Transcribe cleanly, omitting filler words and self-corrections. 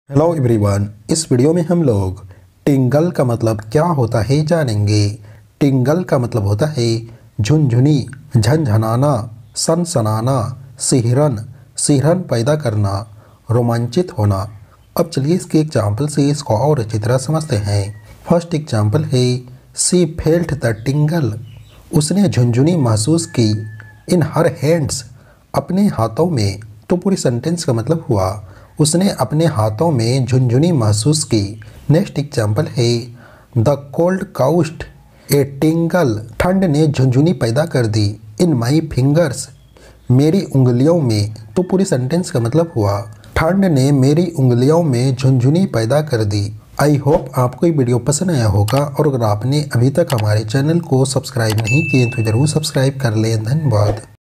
Hello everyone, इस video में हम लोग टिंगल का मतलब क्या होता है जानेंगे। टिंगल का मतलब होता है झुनझुनी, झनझनाना, सनसनाना, सिहरन, सिहरन पैदा करना, रोमांचित होना। अब चलिए इसके एग्जाम्पल से इसको और अच्छी तरह समझते हैं। फर्स्ट एग्जाम्पल है सी फेल्ट द टिंगल। उसने झुनझुनी महसूस की इन हर हैंड्स, अपने हाथों में। तो पूरी सेंटेंस का मतलब हुआ उसने अपने हाथों में झुनझुनी महसूस की। नेक्स्ट एग्जाम्पल है the cold caused a tingle. ठंड ने झुनझुनी पैदा कर दी इन माई फिंगर्स, मेरी उंगलियों में। तो पूरी सेंटेंस का मतलब हुआ ठंड ने मेरी उंगलियों में झुनझुनी पैदा कर दी। आई होप आपको ये वीडियो पसंद आया होगा, और अगर आपने अभी तक हमारे चैनल को सब्सक्राइब नहीं किए तो ज़रूर सब्सक्राइब कर लें। धन्यवाद।